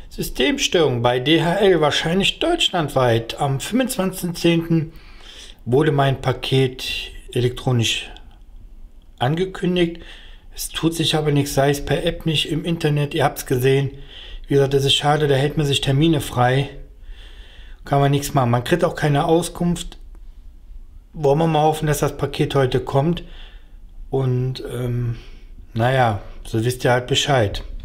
Systemstörung bei DHL, wahrscheinlich deutschlandweit. Am 25.10. wurde mein Paket elektronisch angekündigt. Es tut sich aber nichts, sei es per App nicht, im Internet, ihr habt es gesehen. Wie gesagt, das ist schade, da hält man sich Termine frei. Kann man nichts machen. Man kriegt auch keine Auskunft. Wollen wir mal hoffen, dass das Paket heute kommt. Und naja, so wisst ihr halt Bescheid.